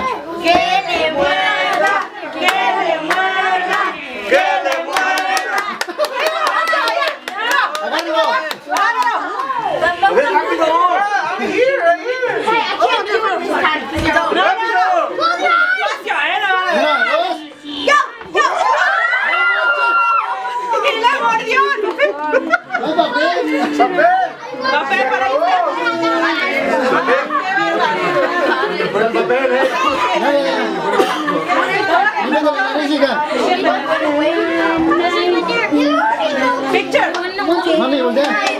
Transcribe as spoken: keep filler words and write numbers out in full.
Que le muerda, que le muerda, que le muerda. Agárralo. A ver, rápido. I'm here, I'm here. I can't do it this time. No, no, no. Una, dos. Yo, yo. Y la mordió. ¡Hay papel! Papel. Papel para ir. Por el papel, eh. Mira con la nariz, hija. Picture. Mami, voltea.